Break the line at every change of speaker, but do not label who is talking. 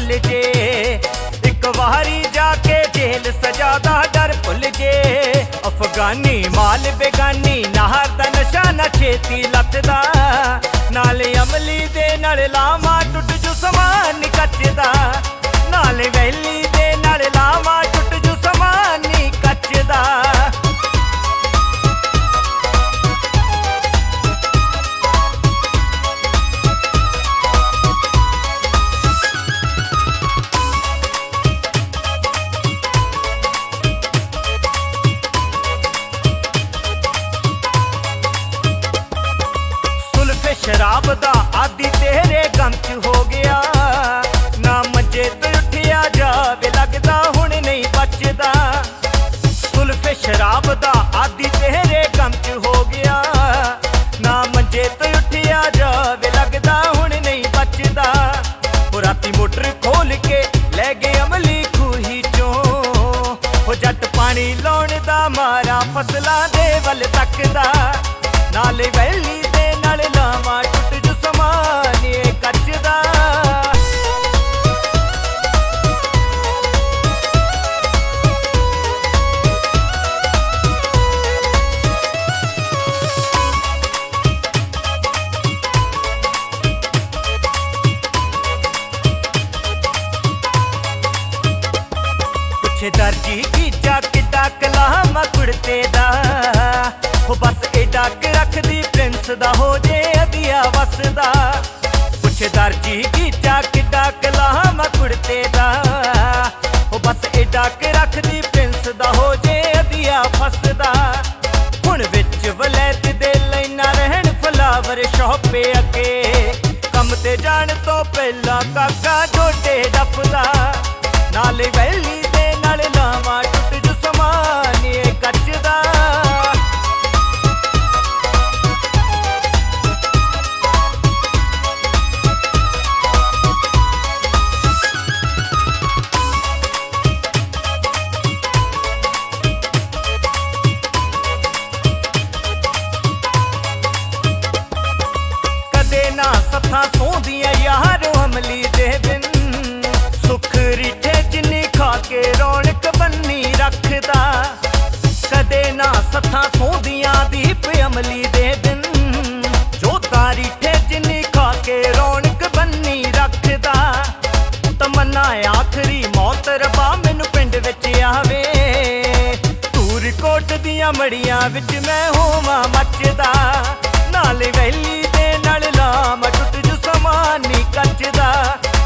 भुल जे। एक बारी जाके जेल सजादा डर भुल जे। अफगानी माल बेगानी नाहर दा नशा न छेती लथदा। नाले अमली दे नाल लामा टुट जू समान कचदा। नाले वैली दे नाल लामा टुट जू समान कचदा। शराब दा आदि तेरे गम च हो गया। ना मजे तो उठिया जावे लगदा हुण नहीं बचदा। सुल्फे शराब दा आदि तेरे गम च हो गया। ना मजे तो उठिया जावे लगदा हुण नहीं बचदा। वो राती मोटर खोल के ले गए अमली खूही चों। वो जट पानी लाउण दा मारा फसलां दे वल तकदा। नाले वैली दे नाल लामा टुट जू समान कचदा। पुछे दर्जी की किड्डा कलामा कुड़ते दा। हो बस एडा के रख दी प्रिंस दा हो जे अदिया वसदा। पुछे दर्जी की किड्डा कलामा कुड़ते दा। हो बस एडा के रख दी प्रिंस दा हो जे अदिया फसदा। हुण विच वलैत दे लैना रहन फ्लावर शॉपे अगे। कम ते जाण तो पहला काका डोडे डफदा। नाले वैली दे नाल लामा टुट जू समान कचदा। ना सथा सोंदियां यारो अमली दे बिन। सुख रिठे जिन्नी खा के रौनक बन्नी रखदा। कदे ना सथा सोंदियां दीप अमली दे बिन। जोता रिठे जिन्नी खा के रौनक बन्नी रखदा। तमन्ना आखरी मौत रबा मैनू पिंड विच आवे। धूर कोट दियां मड़ियां विच मैं होवां मचदा। नाले वैली दे नाल लामा टुट जू समान कचदा।